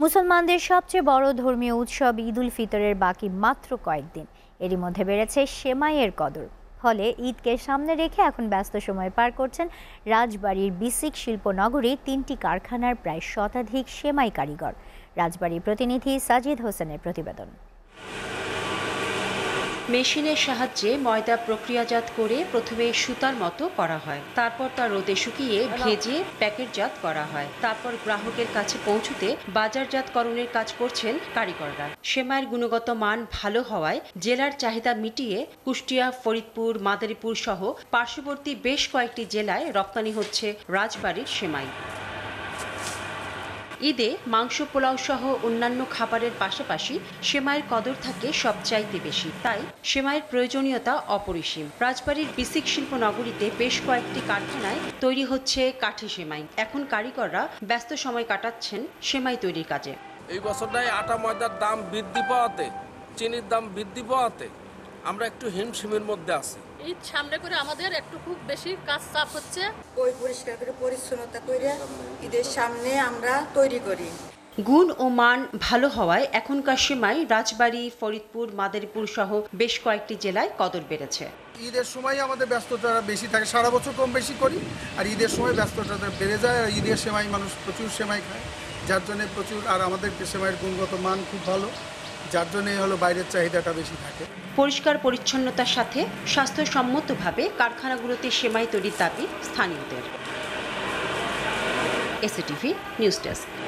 মুসলমানদের সবচেয়ে বড় ধর্মীয় উৎসব ঈদ উল ফিতরের বাকি মাত্র কয়েকদিন। এরই মধ্যে বেড়েছে সেমাইয়ের কদর। ফলে ঈদকে সামনে রেখে এখন ব্যস্ত সময় পার করছেন রাজবাড়ীর বিসিক শিল্পনগরী 3টি কারখানার প্রায় শতাধিক সেমাই কারিগর। রাজবাড়ীর প্রতিনিধি সাজিদ হোসেনের প্রতিবেদন। মেশিনের সাহায্যে ময়দা প্রক্রিয়াজাত করে প্রথমে সুতার মতো করা হয়, তারপর তা রোদে শুকিয়ে ভেজে প্যাকেটজাত করা হয়, তারপর গ্রাহকের কাছে পৌঁছতে বাজারজাতকরণের কাজ করছেন কারিগররা। সেমাইয়ের গুণগত মান ভালো হওয়ায় জেলার চাহিদা মিটিয়ে কুষ্টিয়া, ফরিদপুর, মাদারীপুর সহ পার্শ্ববর্তী বেশ কয়েকটি জেলায় রপ্তানি হচ্ছে রাজবাড়ীর সেমাই। ঈদে মাংস, পোলাও সহ অন্যান্য খাবারের পাশাপাশি সেমাইয়ের কদর থাকে সবচাইতে বেশি, তাই সেমাইয়ের প্রয়োজনীয়তা অপরিসীম। রাজবাড়ীর বিসিক শিল্পনগরীতে বেশ কয়েকটি কারখানায় তৈরি হচ্ছে কাঠি সেমাই। এখন কারিগররা ব্যস্ত সময় কাটাচ্ছেন সেমাই তৈরির কাজে। এই বছরটায় আটা ময়দার দাম বৃদ্ধি পাওয়াতে, চিনির দাম বৃদ্ধি পাওয়াতে আমরা একটু হিমশিমের মধ্যে আছি। ঈদ সামনে করে আমাদের একটু খুব বেশি কাজ চাপ হচ্ছে। ওই পরিষ্কার করে পরিচ্ছন্নতা করে ঈদের সামনে আমরা তৈরি করি। গুণ ও মান ভালো হওয়ায় এখনকার সেমাই রাজবাড়ী, ফরিদপুর, মাদারীপুর সহ বেশ কয়েকটি জেলায় কদর বেড়েছে। ঈদের সময় আমাদের ব্যস্ততা বেশি থাকে, সারা বছর কম বেশি করি, আর ঈদের সময় ব্যস্ততা বেড়ে যায়। আর ঈদের সেমাই মানুষ প্রচুর সেমাই খায়, যার জন্য প্রচুর। আর আমাদের সেমাইয়ের গুণগত মান খুব ভালো, যার জন্যই হলো বাইরের চাহিদাটা বেশি থাকে। পরিষ্কার পরিচ্ছন্নতার সাথে স্বাস্থ্যসম্মতভাবে কারখানাগুলোতে সেমাই তৈরির দাবি স্থানীয়দের। SATV news desk.